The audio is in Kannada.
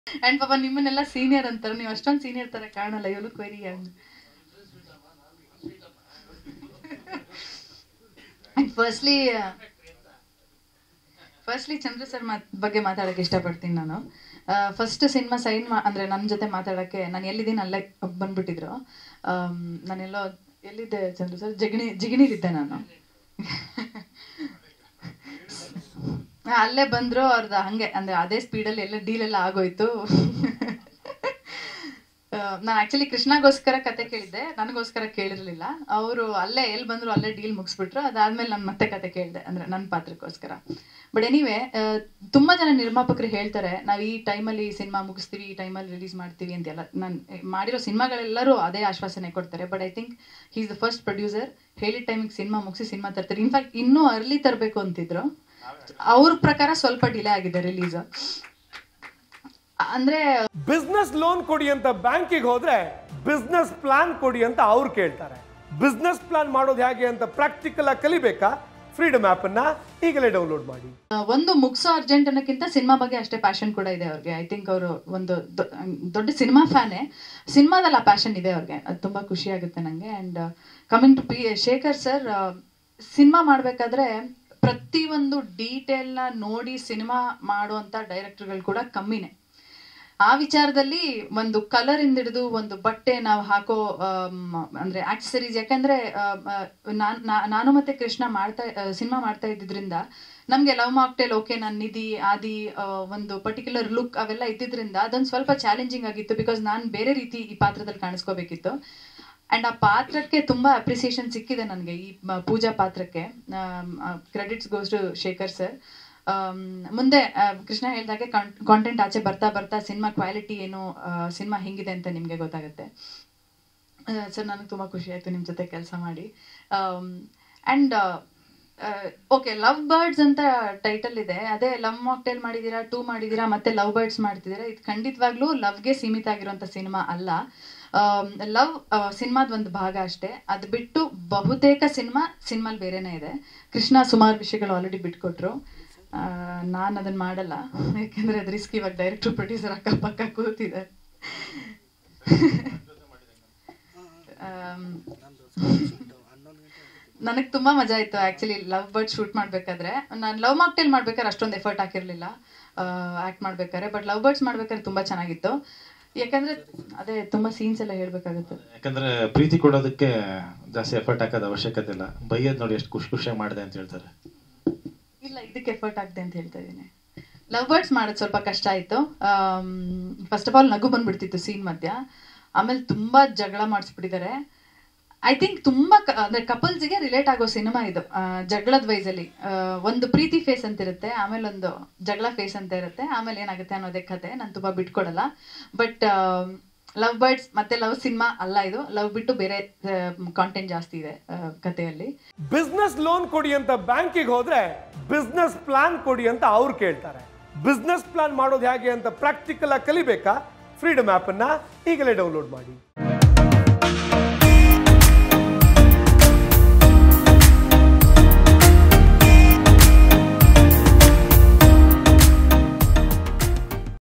ಅಂಡ್ ಪಾಪ ನಿಮ್ಮನ್ನೆಲ್ಲ ಸೀನಿಯರ್ ಅಂತಾರೆ, ನೀವು ಅಷ್ಟೊಂದು ಸೀನಿಯರ್ ತರ ಕಾಣಲ್ಲ, you look very young. Firstly Chandra sir ಬಗ್ಗೆ ಮಾತಾಡಕ್ಕೆ ಇಷ್ಟಪಡ್ತೀನಿ ನಾನು. ಫಸ್ಟ್ ಸಿನಿಮಾ ಅಂದ್ರೆ ನನ್ನ ಜೊತೆ ಮಾತಾಡಕ್ಕೆ ನಾನು ಎಲ್ಲಿದ್ದೀನಿ ಅಲ್ಲೇ ಬಂದ್ಬಿಟ್ಟಿದ್ರು. ನಾನೆಲ್ಲೋ ಎಲ್ಲಿದ್ದೆ ಚಂದ್ರ ಸರ್, ಜಿಗಣಿಲಿದ್ದೆ ನಾನು. ಅಲ್ಲೇ ಬಂದ್ರು ಅವ್ರದ್ದು ಹಂಗೆ, ಅಂದ್ರೆ ಅದೇ ಸ್ಪೀಡಲ್ಲಿ ಎಲ್ಲ ಡೀಲ್ ಎಲ್ಲ ಆಗೋಯ್ತು. ನಾನು ಆಕ್ಚುಲಿ ಕೃಷ್ಣಗೋಸ್ಕರ ಕತೆ ಕೇಳಿದ್ದೆ, ನನಗೋಸ್ಕರ ಕೇಳಿರ್ಲಿಲ್ಲ. ಅವರು ಅಲ್ಲೇ ಎಲ್ಲಿ ಬಂದ್ರು ಅಲ್ಲೇ ಡೀಲ್ ಮುಗಿಸ್ಬಿಟ್ರು. ಅದಾದ್ಮೇಲೆ ನಾನು ಮತ್ತೆ ಕತೆ ಕೇಳಿದೆ, ಅಂದ್ರೆ ನನ್ನ ಪಾತ್ರಕ್ಕೋಸ್ಕರ. ಬಟ್ ಎನಿವೆ, ತುಂಬಾ ಜನ ನಿರ್ಮಾಪಕರು ಹೇಳ್ತಾರೆ ನಾವು ಈ ಟೈಮಲ್ಲಿ ಸಿನಿಮಾ ಮುಗಿಸ್ತೀವಿ, ಈ ಟೈಮಲ್ಲಿ ರಿಲೀಸ್ ಮಾಡ್ತೀವಿ ಅಂತೆಲ್ಲ. ನಾನು ಮಾಡಿರೋ ಸಿನಿಮಾಗಳೆಲ್ಲರೂ ಅದೇ ಆಶ್ವಾಸನೆ ಕೊಡ್ತಾರೆ. But I think he is the first producer ಹೇಳಿದ ಟೈಮಿಗೆ ಸಿನಿಮಾ ಮುಗಿಸಿ ಸಿನಿಮಾ ತರ್ತಾರೆ. ಇನ್ಫ್ಯಾಕ್ಟ್ ಇನ್ನೂ ಅರ್ಲಿ ತರಬೇಕು ಅಂತಿದ್ರು, ಅವ್ರ ಪ್ರಕಾರ ಸ್ವಲ್ಪ ಡಿಲೇ ಆಗಿದೆ ರಿಲೀಸ್. ಅಂದ್ರೆ ಬಿಸ್ನೆಸ್ ಲೋನ್ ಕೊಡಿ ಅಂತ ಬ್ಯಾಂಕಿಗೆ ಹೋದ್ರೆ ಬಿಸ್ನೆಸ್ ಪ್ಲಾನ್ ಕೊಡಿ ಅಂತ ಅವ್ರು ಕೇಳ್ತಾರೆ. ಬಿಸ್ನೆಸ್ ಪ್ಲಾನ್ ಮಾಡೋದು ಹೇಗೆ ಅಂತ ಪ್ರಾಕ್ಟಿಕಲ್ ಆಗಿ ಕಲಿಬೇಕಾ? ಫ್ರೀಡಮ್ ಆಪ್ ಅನ್ನ ಈಗಲೇ ಡೌನ್ಲೋಡ್ ಮಾಡಿ. ಒಂದು ಮುಗಿಸೋ ಅರ್ಜೆಂಟ್ ಅನ್ನೋಕ್ಕಿಂತ ಸಿನಿಮಾ ಬಗ್ಗೆ ಅಷ್ಟೇ ಪ್ಯಾಷನ್ ಕೂಡ ಇದೆ ಅವ್ರಿಗೆ. ಐ ಥಿಂಕ್ ಅವರು ಒಂದು ದೊಡ್ಡ ಸಿನಿಮಾ ಫ್ಯಾನೇ, ಸಿನಿಮಾದಲ್ಲಿ ಆ ಪ್ಯಾಷನ್ ಇದೆ ಅವ್ರಿಗೆ. ಅದು ತುಂಬಾ ಖುಷಿ ಆಗುತ್ತೆ ನಂಗೆ. And coming to Shekhar sir, cinema ಮಾಡ್ಬೇಕಾದ್ರೆ ಪ್ರತಿಯೊಂದು ಡೀಟೇಲ್ನ ನೋಡಿ ಸಿನಿಮಾ ಮಾಡುವಂತ ಡೈರೆಕ್ಟರ್ಗಳು ಕೂಡ ಕಮ್ಮಿನೇ. ಆ ವಿಚಾರದಲ್ಲಿ ಒಂದು ಕಲರ್ ಇಂದ ಹಿಡಿದು ಒಂದು ಬಟ್ಟೆ ನಾವು ಹಾಕೋ ಅಂದ್ರೆ ಆಕ್ಸೆಸರೀಸ್, ಯಾಕಂದ್ರೆ ನಾನು ಮತ್ತೆ ಕೃಷ್ಣ ಸಿನಿಮಾ ಮಾಡ್ತಾ ಇದ್ದಿದ್ರಿಂದ ನಮ್ಗೆ ಲವ್ ಮಾಕ್ಟೇಲ್, ಓಕೆ, ನಾನು ನಿಧಿ ಆದಿ ಒಂದು ಪರ್ಟಿಕ್ಯುಲರ್ ಲುಕ್ ಅವೆಲ್ಲ ಇದ್ದಿದ್ರಿಂದ ಅದೊಂದು ಸ್ವಲ್ಪ ಚಾಲೆಂಜಿಂಗ್ ಆಗಿತ್ತು. ಬಿಕಾಸ್ ನಾನು ಬೇರೆ ರೀತಿ ಈ ಪಾತ್ರದಲ್ಲಿ ಕಾಣಿಸ್ಕೋಬೇಕಿತ್ತು. ಅಂಡ್ ಆ ಪಾತ್ರಕ್ಕೆ ತುಂಬಾ ಅಪ್ರಿಸಿಯೇಷನ್ ಸಿಕ್ಕಿದೆ ನನಗೆ, ಈ ಪೂಜಾ ಪಾತ್ರಕ್ಕೆ. Credits goes to Shekhar sir. ಮುಂದೆ ಕೃಷ್ಣ ಹೇಳ್ದಾಗೆ ಕಾಂಟೆಂಟ್ ಆಚೆ ಬರ್ತಾ ಬರ್ತಾ ಸಿನಿಮಾ ಕ್ವಾಲಿಟಿ ಏನು, ಸಿನಿಮಾ ಹೆಂಗಿದೆ ಅಂತ ನಿಮ್ಗೆ ಗೊತ್ತಾಗುತ್ತೆ. ಸರ್, ನನಗೆ ತುಂಬಾ ಖುಷಿ ಆಯ್ತು ನಿಮ್ ಜೊತೆ ಕೆಲಸ ಮಾಡಿ. ಅಂಡ್ ಓಕೆ, ಲವ್ ಬರ್ಡ್ಸ್ ಅಂತ ಟೈಟಲ್ ಇದೆ. ಅದೇ ಲವ್ ಮಾಕ್ಟೇಲ್ ಮಾಡಿದೀರಾ, 2 ಮಾಡಿದೀರಾ, ಮತ್ತೆ ಲವ್ ಬರ್ಡ್ಸ್ ಮಾಡ್ತಿದ್ದೀರಾ. ಇದು ಖಂಡಿತವಾಗ್ಲೂ ಲವ್ಗೆ ಸೀಮಿತ ಆಗಿರುವಂತ ಸಿನಿಮಾ ಅಲ್ಲ. ಲವ್ ಸಿನಿಮಾದ ಒಂದು ಭಾಗ ಅಷ್ಟೇ. ಅದು ಬಿಟ್ಟು ಬಹುತೇಕ ಸಿನಿಮಾಲ್ ಬೇರೆನೇ ಇದೆ. ಕೃಷ್ಣ ಸುಮಾರು ವಿಷಯಗಳು ಆಲ್ರೆಡಿ ಬಿಟ್ಕೊಟ್ರು. ನಾನು ಅದನ್ನ ಮಾಡಲ್ಲ, ಯಾಕಂದ್ರೆ ಅದು ರಿಸ್ಕ್. ಇವಾಗ ಡೈರೆಕ್ಟರ್ ಪ್ರೊಡ್ಯೂಸರ್ ಅಕ್ಕಪಕ್ಕ ಕೂತಿದ್ದಾರೆ. ನನಗೆ ತುಂಬಾ ಮಜಾ ಇತ್ತು ಆಕ್ಚುಲಿ ಲವ್ ಬರ್ಡ್ ಶೂಟ್ ಮಾಡ್ಬೇಕಾದ್ರೆ. ನಾನು ಲವ್ ಮಾಕ್ಟೇಲ್ ಮಾಡ್ಬೇಕಾದ್ರೆ ಅಷ್ಟೊಂದು ಎಫರ್ಟ್ ಹಾಕಿರ್ಲಿಲ್ಲ ಆಕ್ಟ್ ಮಾಡ್ಬೇಕಾದ್ರೆ. ಬಟ್ ಲವ್ ಬರ್ಡ್ಸ್ ಮಾಡ್ಬೇಕಾದ್ರೆ ತುಂಬಾ ಚೆನ್ನಾಗಿತ್ತು. ಯಾಕಂದ್ರೆ ಅದೇ ತುಂಬಾ ಸೀನ್ಸ್ ಎಲ್ಲ ಹೇಳ್ಬೇಕಾಗುತ್ತೆ. ಯಾಕಂದ್ರೆ ಪ್ರೀತಿ ಕೊಡೋದಕ್ಕೆ ಜಾಸ್ತಿ ಎಫರ್ಟ್ ಹಾಕೋದು ಅವಶ್ಯಕತೆ ಇಲ್ಲ. ಬೈಯದ್ ನೋಡಿ ಎಷ್ಟು ಖುಷಿಯಾಗಿ ಮಾಡಿದೆ ಅಂತ ಹೇಳ್ತಾರೆ. ಇಲ್ಲ, ಇದಕ್ಕೆ ಎಫರ್ಟ್ ಆಗ್ದೆ ಅಂತ ಹೇಳ್ತಾ ಇದೀನಿ. ಲವ್ ಬರ್ಡ್ಸ್ ಮಾಡೋದು ಸ್ವಲ್ಪ ಕಷ್ಟ ಆಯ್ತು. ಫಸ್ಟ್ ಆಫ್ ಆಲ್ ನಗು ಬಂದ್ಬಿಡ್ತಿತ್ತು ಸೀನ್ ಮಧ್ಯ. ಆಮೇಲೆ ತುಂಬಾ ಜಗಳ ಮಾಡಿಸ್ಬಿಟ್ಟಿದ್ದಾರೆ. ಐ ಥಿಂಕ್ ತುಂಬಾ ಅಂದ್ರೆ ಕಪಲ್ಸ್ಗೆ ರಿಲೇಟ್ ಆಗೋ ಸಿನಿಮಾ ಇದು. ಜಗಳದ ವೈಸಲ್ಲಿ ಒಂದು ಪ್ರೀತಿ ಫೇಸ್ ಅಂತ ಇರುತ್ತೆ, ಆಮೇಲೆ ಒಂದು ಜಗಳ ಫೇಸ್ ಅಂತ ಇರುತ್ತೆ, ಆಮೇಲೆ ಏನಾಗುತ್ತೆ ಅನ್ನೋದೇ ಕತೆ. ನಾನು ತುಂಬಾ ಬಿಟ್ಕೊಡಲ್ಲ. ಬಟ್ ಲವ್ ಬರ್ಡ್ಸ್ ಮತ್ತೆ ಲವ್ ಸಿನಿಮಾ ಅಲ್ಲ ಇದು. ಲವ್ ಬಿಟ್ಟು ಬೇರೆ ಕಾಂಟೆಂಟ್ ಜಾಸ್ತಿ ಇದೆ ಕಥೆಯಲ್ಲಿ. ಬಿಸ್ನೆಸ್ ಲೋನ್ ಕೊಡಿ ಅಂತ ಬ್ಯಾಂಕಿಗೆ ಹೋದ್ರೆ ಬಿಸ್ನೆಸ್ ಪ್ಲಾನ್ ಕೊಡಿ ಅಂತ ಅವ್ರು ಕೇಳ್ತಾರೆ. ಬಿಸ್ನೆಸ್ ಪ್ಲಾನ್ ಮಾಡೋದು ಹೇಗೆ ಅಂತ ಪ್ರಾಕ್ಟಿಕಲ್ ಆಗಿ ಕಲಿಬೇಕಾ? ಫ್ರೀಡಮ್ ಆಪ್ ಅನ್ನ ಈಗಲೇ ಡೌನ್ಲೋಡ್ ಮಾಡಿ.